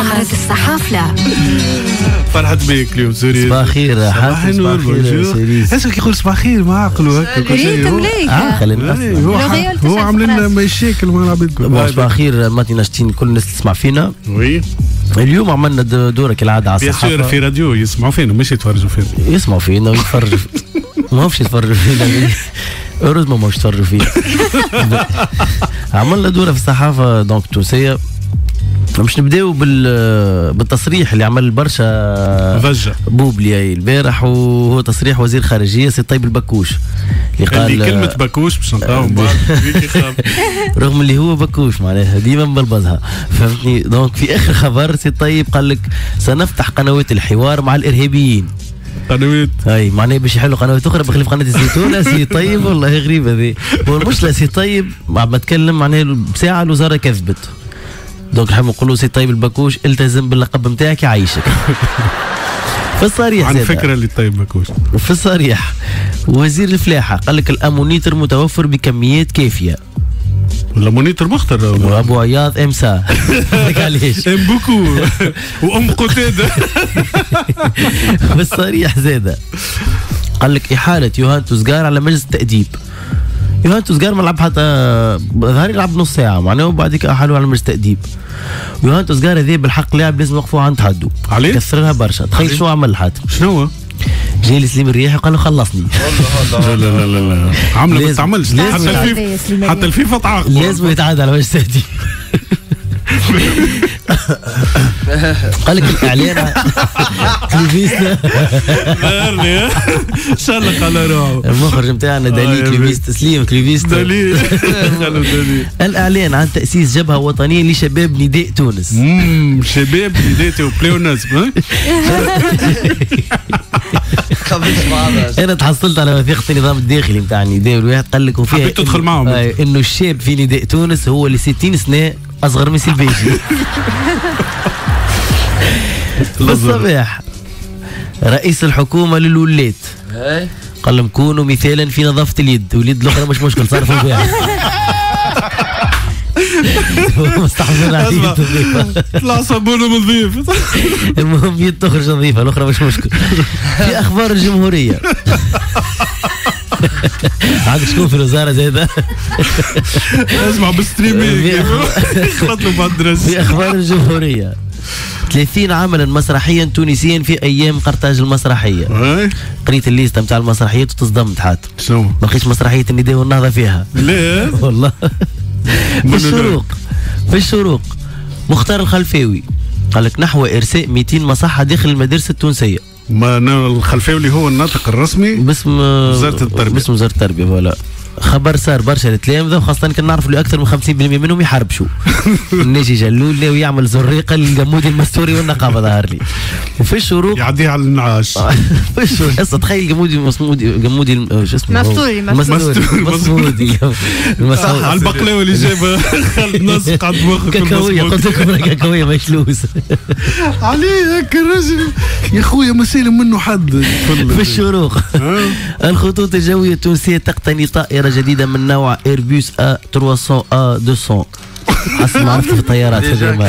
نهرة الصحافة. فرحت بك اليوم سوري. صباح الخير حافظ. صباح الخير سيريز. اسمع كيقول صباح الخير ما عقله هكا. هو عامل لنا مشاكل مع العباد. صباح الخير ماتي ناشطين كل الناس تسمع فينا. وي اليوم عملنا دورة كالعادة على الصحافة. بيان في راديو يسمعوا فينا مش يتفرجوا فينا. يسمعوا فينا ويتفرجوا. ما هوش يتفرجوا فينا. أورز ما هوش يتفرجوا فينا. عملنا دورة في الصحافة دونك تونسية. باش نبداو بالتصريح اللي عمل برشا ضجة بوبلي البارح، وهو تصريح وزير خارجية سي طيب البكوش اللي قال كلمة بكوش باش نلقاو من بعد رغم اللي هو بكوش معناها ديما مبلبزها فهمتني. دونك في اخر خبر سي طيب قال لك سنفتح قنوات الحوار مع الارهابيين. قنوات اي معناها باش يحلوا قنوات اخرى بخلاف قناه الزيتونه. سي طيب والله غريب هذه. هو المشكله سي طيب ما تكلم معناها بساعه الوزاره كذبت. دونك نحب نقولوا سي طيب البكوش التزم باللقب نتاعك يعيشك. في الصريح عن فكره اللي طيب بكوش في الصريح وزير الفلاحه قال لك الامونيتر متوفر بكميات كافيه. الامونيتر مختار وابو عياض امسا علاش ام بوكو وام قتاده. في الصريح زاده قال لك احاله يوهان توزغار على مجلس التاديب. يوهان توزغار ما لعب حتى ظهر يلعب نص ساعه معناه وبعديك احالوا على مجلس التاديب. يوهان توزغار هذا بالحق لاعب لازم يوقفوا عند حده. عليه؟ كسرها برشا. تخيل شنو عمل حاتم. شنو؟ جاي لسليم الرياحي وقال له خلصني. لا لا لا لا عامله ما تعملش. حتى الفيفا تعاقب. لازم يتعاد على وجه التاديب. قال لك الاعلان كليفيستا شلق على روحه. المخرج نتاعنا دالي كليفيستا تسليم كليفيستا دالي. الاعلان عن تاسيس جبهه وطنيه لشباب نداء تونس. شباب نداء وبلاونازم. انا تحصلت على وثيقه النظام الداخلي نتاع النداء والواحد قال لك وفيها حبيت تدخل معهم انه الشاب في نداء تونس هو اللي 60 سنه اصغر من سيلبيجي. بالصباح رئيس الحكومه للولات قال لهم كونوا مثالا في نظافه اليد، واليد الاخرى مش مشكل صرفوا فيها. مستحضرين على طلع صابونه نظيف. المهم يد تخرج نظيفه الاخرى مش مشكل. في اخبار الجمهوريه عندك شكون في الوزاره زايده؟ اسمع بالستريمينج خلط له بعد الدرس. في اخبار الجمهوريه 30 عملا مسرحيا تونسيا في ايام قرطاج المسرحيه. قريت الليسته نتاع المسرحيات وتصدمت حتى. شنو؟ ما لقيتش مسرحيه النداء والنهضه فيها. لا والله. في الشروق مختار الخلفاوي قال لك نحو ارساء 200 مصحه داخل المدارس التونسيه. ما الخلفاوي اللي هو الناطق الرسمي باسم وزاره التربيه. باسم وزاره التربيه ولا خبر صار برشا للتلامذه وخاصه كنا نعرفوا اللي اكثر من 50% منهم يحربشوا. الناجي جلول ويعمل زريقه للجمودي المستوري والنقابه ظهر لي. وفي الشروق يعديها على النعاش. في الشروق هسه تخيل جمودي شو اسمه مستوري على البقلاوه اللي جابها خالد ناصر قعد مخك كاكاويه قلت لكم كاكاويه مشلوس. عليه هيك الراجل يا خويا ما سالم منه حد. في الشروق الخطوط الجويه التونسيه تقتني طائره جديده من نوع ايربوس A300 A200. حسب ما عرفت في الطيارات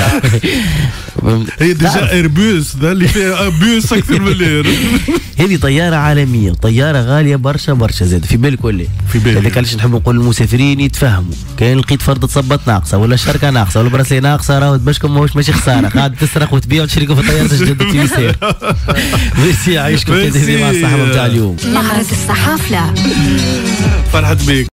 هي ديجا ايربوس ذا اللي فيها بوس اكثر من اللير. هذه طياره عالميه، طياره غاليه برشا برشا زاد في بالك ولا؟ في بالي. هذاك علاش نحب نقول للمسافرين يتفهموا، كاين لقيت فرد تصبت ناقصه ولا الشركه ناقصه ولا براسلي ناقصه راهو تباشكم ماهوش ماشي خساره، قاعد تسرق وتبيع وتشريكوا في الطياره تجدد في يسير. ميرسي يعيشكم كذا مع الصحافه نتاع اليوم. نهرة الصحافة. فرحت بيك.